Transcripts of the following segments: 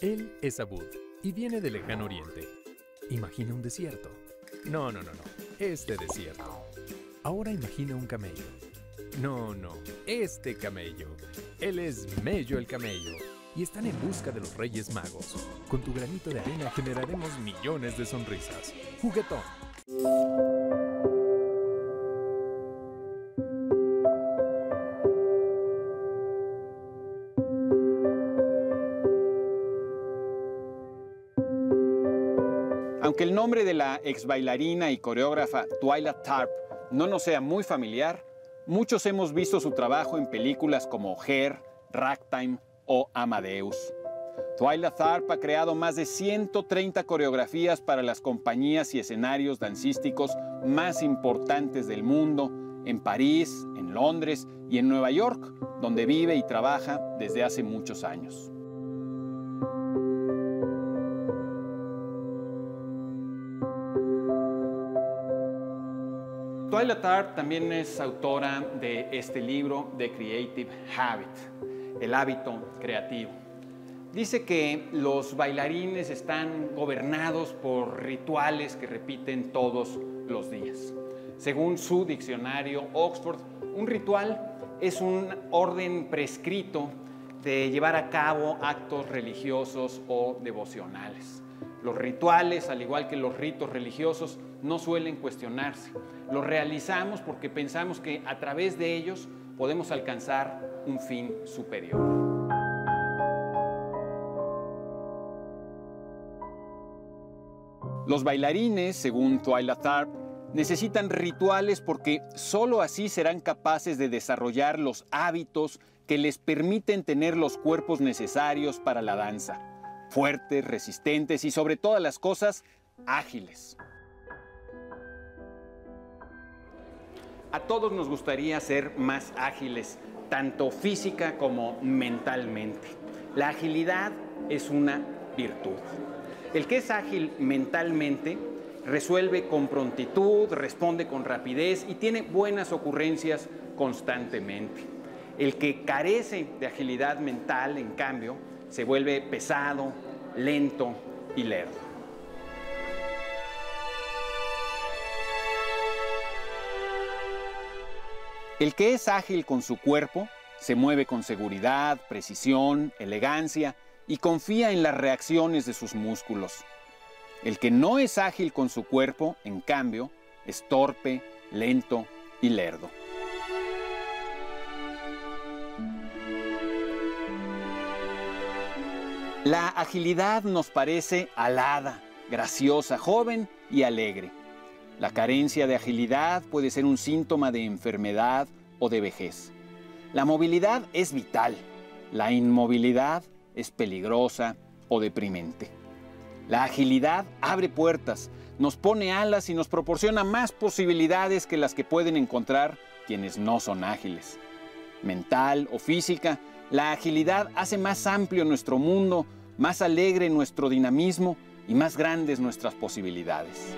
Él es Abud y viene del lejano oriente. Imagina un desierto. No, este desierto. Ahora imagina un camello. No, este camello. Él es Mello el camello. Y están en busca de los Reyes Magos. Con tu granito de arena generaremos millones de sonrisas. Juguetón. Aunque el nombre de la ex bailarina y coreógrafa Twyla Tharp no nos sea muy familiar, muchos hemos visto su trabajo en películas como Hair, Ragtime o Amadeus. Twyla Tharp ha creado más de 130 coreografías para las compañías y escenarios dancísticos más importantes del mundo, en París, en Londres y en Nueva York, donde vive y trabaja desde hace muchos años. Twyla Tharp también es autora de este libro, The Creative Habit, el hábito creativo. Dice que los bailarines están gobernados por rituales que repiten todos los días. Según su diccionario Oxford, un ritual es un orden prescrito de llevar a cabo actos religiosos o devocionales. Los rituales, al igual que los ritos religiosos, no suelen cuestionarse. Los realizamos porque pensamos que a través de ellos podemos alcanzar un fin superior. Los bailarines, según Twyla Tharp, necesitan rituales porque solo así serán capaces de desarrollar los hábitos que les permiten tener los cuerpos necesarios para la danza. Fuertes, resistentes y sobre todas las cosas, ágiles. A todos nos gustaría ser más ágiles, tanto física como mentalmente. La agilidad es una virtud. El que es ágil mentalmente resuelve con prontitud, responde con rapidez y tiene buenas ocurrencias constantemente. El que carece de agilidad mental, en cambio, se vuelve pesado, lento y lerdo. El que es ágil con su cuerpo se mueve con seguridad, precisión, elegancia y confía en las reacciones de sus músculos. El que no es ágil con su cuerpo, en cambio, es torpe, lento y lerdo. La agilidad nos parece alada, graciosa, joven y alegre. La carencia de agilidad puede ser un síntoma de enfermedad o de vejez. La movilidad es vital. La inmovilidad es peligrosa o deprimente. La agilidad abre puertas, nos pone alas y nos proporciona más posibilidades que las que pueden encontrar quienes no son ágiles. Mental o física, la agilidad hace más amplio nuestro mundo, más alegre nuestro dinamismo y más grandes nuestras posibilidades.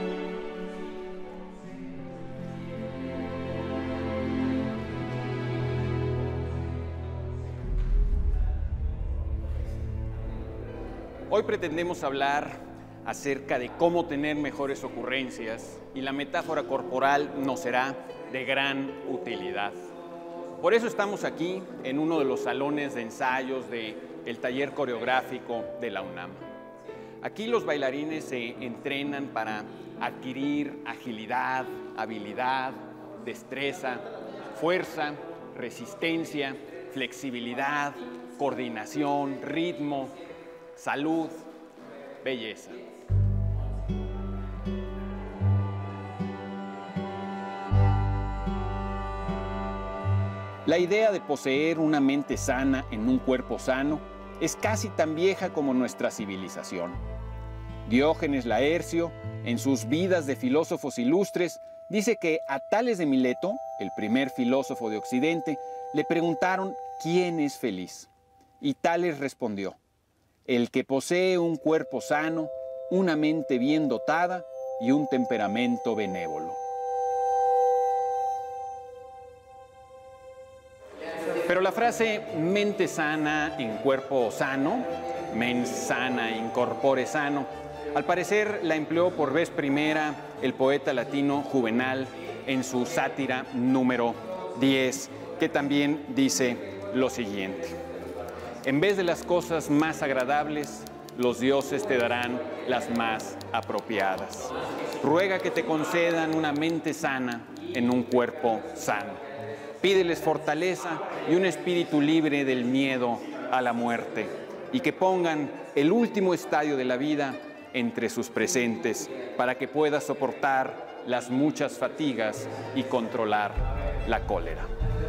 Hoy pretendemos hablar acerca de cómo tener mejores ocurrencias y la metáfora corporal nos será de gran utilidad. Por eso estamos aquí en uno de los salones de ensayos del taller coreográfico de la UNAM. Aquí los bailarines se entrenan para adquirir agilidad, habilidad, destreza, fuerza, resistencia, flexibilidad, coordinación, ritmo, salud, belleza. La idea de poseer una mente sana en un cuerpo sano es casi tan vieja como nuestra civilización. Diógenes Laercio, en sus Vidas de filósofos ilustres, dice que a Tales de Mileto, el primer filósofo de Occidente, le preguntaron ¿quién es feliz? Y Tales respondió: el que posee un cuerpo sano, una mente bien dotada y un temperamento benévolo. Pero la frase mente sana en cuerpo sano, mens sana in corpore sano, al parecer la empleó por vez primera el poeta latino Juvenal en su sátira número 10, que también dice lo siguiente: en vez de las cosas más agradables, los dioses te darán las más apropiadas. Ruega que te concedan una mente sana en un cuerpo sano. Pídeles fortaleza y un espíritu libre del miedo a la muerte, y que pongan el último estadio de la vida entre sus presentes para que puedas soportar las muchas fatigas y controlar la cólera.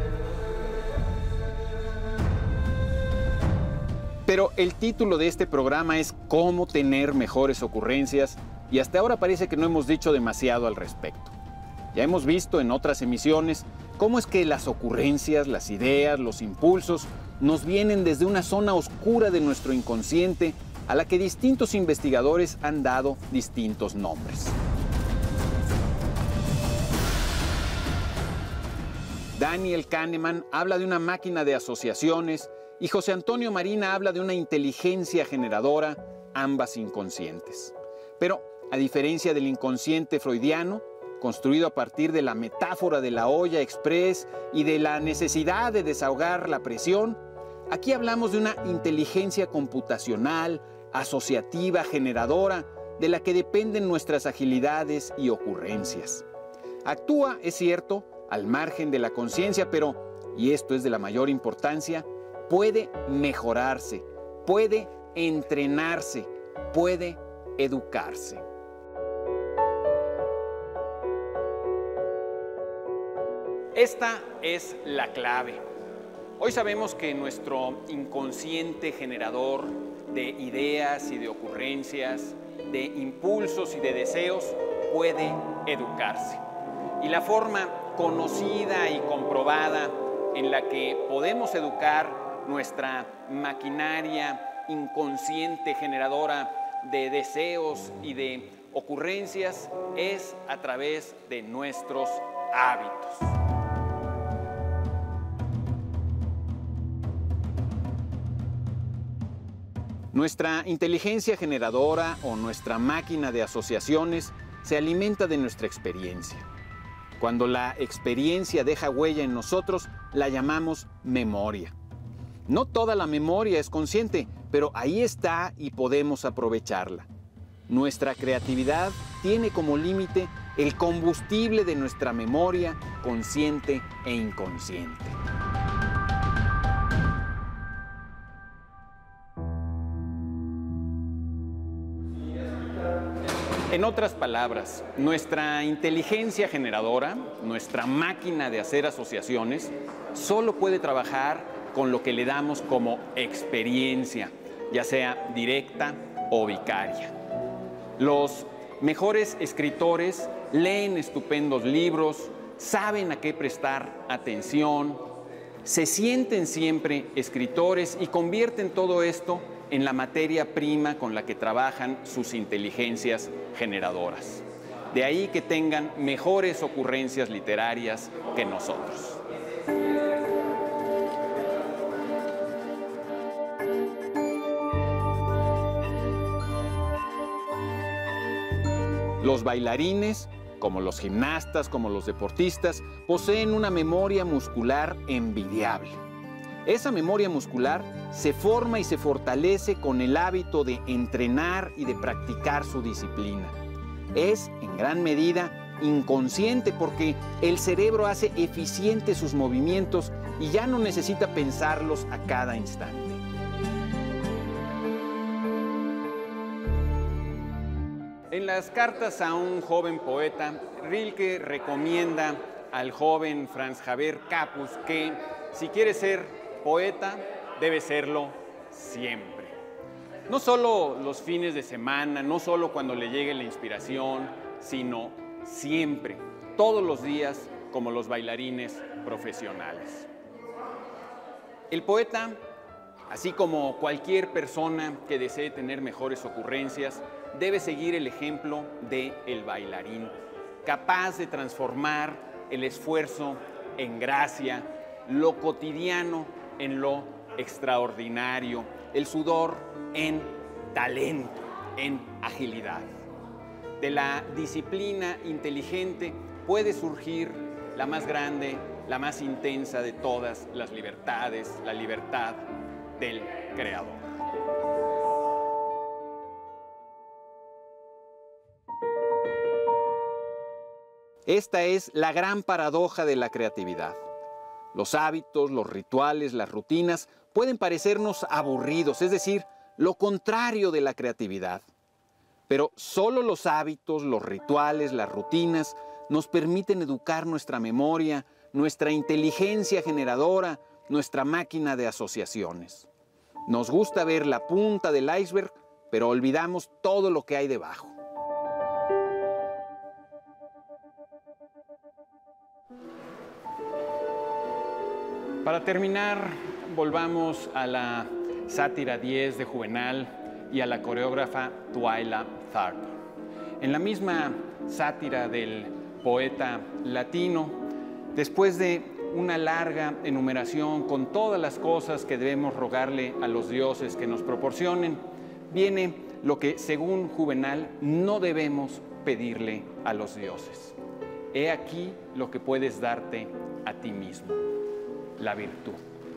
Pero el título de este programa es Cómo tener mejores ocurrencias, y hasta ahora parece que no hemos dicho demasiado al respecto. Ya hemos visto en otras emisiones cómo es que las ocurrencias, las ideas, los impulsos nos vienen desde una zona oscura de nuestro inconsciente a la que distintos investigadores han dado distintos nombres. Daniel Kahneman habla de una máquina de asociaciones y José Antonio Marina habla de una inteligencia generadora, ambas inconscientes. Pero, a diferencia del inconsciente freudiano, construido a partir de la metáfora de la olla express y de la necesidad de desahogar la presión, aquí hablamos de una inteligencia computacional, asociativa, generadora, de la que dependen nuestras agilidades y ocurrencias. Actúa, es cierto, al margen de la conciencia, pero, y esto es de la mayor importancia, puede mejorarse, puede entrenarse, puede educarse. Esta es la clave. Hoy sabemos que nuestro inconsciente generador de ideas y de ocurrencias, de impulsos y de deseos, puede educarse. Y la forma conocida y comprobada en la que podemos educar nuestra maquinaria inconsciente generadora de deseos y de ocurrencias es a través de nuestros hábitos. Nuestra inteligencia generadora o nuestra máquina de asociaciones se alimenta de nuestra experiencia. Cuando la experiencia deja huella en nosotros, la llamamos memoria. No toda la memoria es consciente, pero ahí está y podemos aprovecharla. Nuestra creatividad tiene como límite el combustible de nuestra memoria consciente e inconsciente. En otras palabras, nuestra inteligencia generadora, nuestra máquina de hacer asociaciones, solo puede trabajar con lo que le damos como experiencia, ya sea directa o vicaria. Los mejores escritores leen estupendos libros, saben a qué prestar atención, se sienten siempre escritores y convierten todo esto en la materia prima con la que trabajan sus inteligencias generadoras. De ahí que tengan mejores ocurrencias literarias que nosotros. Los bailarines, como los gimnastas, como los deportistas, poseen una memoria muscular envidiable. Esa memoria muscular se forma y se fortalece con el hábito de entrenar y de practicar su disciplina. Es, en gran medida, inconsciente porque el cerebro hace eficientes sus movimientos y ya no necesita pensarlos a cada instante. En las cartas a un joven poeta, Rilke recomienda al joven Franz Xaver Capus que, si quiere ser poeta, debe serlo siempre. No solo los fines de semana, no solo cuando le llegue la inspiración, sino siempre, todos los días, como los bailarines profesionales. El poeta, así como cualquier persona que desee tener mejores ocurrencias, debe seguir el ejemplo del bailarín, capaz de transformar el esfuerzo en gracia, lo cotidiano en lo extraordinario, el sudor en talento, en agilidad. De la disciplina inteligente puede surgir la más grande, la más intensa de todas las libertades, la libertad del creador. Esta es la gran paradoja de la creatividad. Los hábitos, los rituales, las rutinas pueden parecernos aburridos, es decir, lo contrario de la creatividad. Pero solo los hábitos, los rituales, las rutinas nos permiten educar nuestra memoria, nuestra inteligencia generadora, nuestra máquina de asociaciones. Nos gusta ver la punta del iceberg, pero olvidamos todo lo que hay debajo. Para terminar, volvamos a la sátira 10 de Juvenal y a la coreógrafa Twyla Tharp. En la misma sátira del poeta latino, después de una larga enumeración con todas las cosas que debemos rogarle a los dioses que nos proporcionen, viene lo que, según Juvenal, no debemos pedirle a los dioses. He aquí lo que puedes darte a ti mismo: la virtud.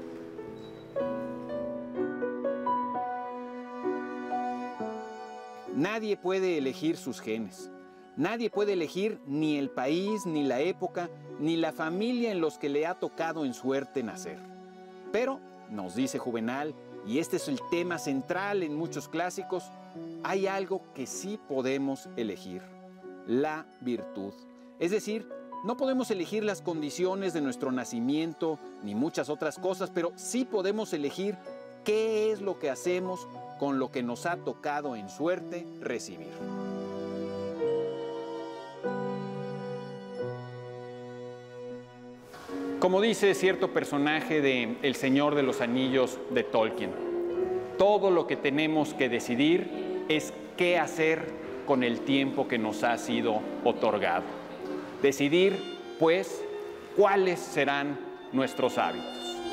Nadie puede elegir sus genes. Nadie puede elegir ni el país, ni la época, ni la familia en los que le ha tocado en suerte nacer. Pero, nos dice Juvenal, y este es el tema central en muchos clásicos, hay algo que sí podemos elegir: la virtud. Es decir, no podemos elegir las condiciones de nuestro nacimiento ni muchas otras cosas, pero sí podemos elegir qué es lo que hacemos con lo que nos ha tocado en suerte recibir. Como dice cierto personaje de El Señor de los Anillos de Tolkien, todo lo que tenemos que decidir es qué hacer con el tiempo que nos ha sido otorgado. Decidir, pues, cuáles serán nuestros hábitos.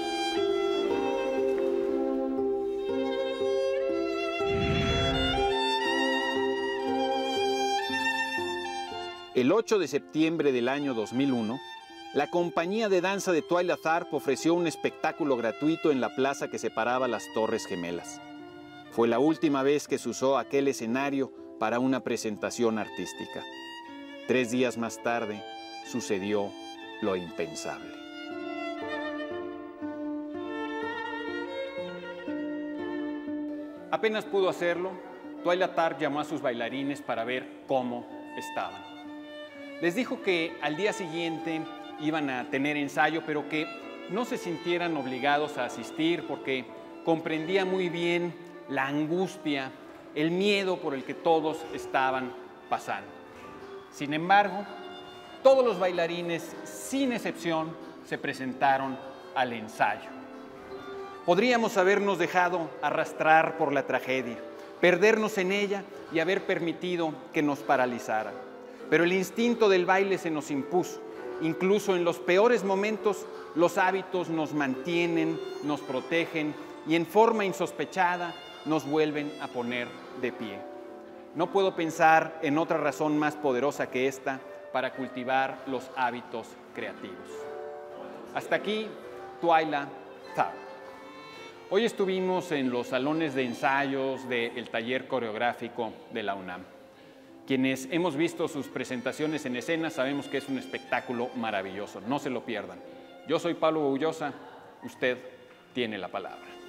El 8 de septiembre del año 2001, la compañía de danza de Twyla Tharp ofreció un espectáculo gratuito en la plaza que separaba las Torres Gemelas. Fue la última vez que se usó aquel escenario para una presentación artística. 3 días más tarde, sucedió lo impensable. Apenas pudo hacerlo, Twyla Tharp llamó a sus bailarines para ver cómo estaban. Les dijo que al día siguiente iban a tener ensayo, pero que no se sintieran obligados a asistir porque comprendía muy bien la angustia, el miedo por el que todos estaban pasando. Sin embargo, todos los bailarines, sin excepción, se presentaron al ensayo. Podríamos habernos dejado arrastrar por la tragedia, perdernos en ella y haber permitido que nos paralizara. Pero el instinto del baile se nos impuso. Incluso en los peores momentos, los hábitos nos mantienen, nos protegen y en forma insospechada nos vuelven a poner de pie. No puedo pensar en otra razón más poderosa que esta para cultivar los hábitos creativos. Hasta aquí, Twyla Tharp. Hoy estuvimos en los salones de ensayos del taller coreográfico de la UNAM. Quienes hemos visto sus presentaciones en escena sabemos que es un espectáculo maravilloso. No se lo pierdan. Yo soy Pablo Boullosa. Usted tiene la palabra.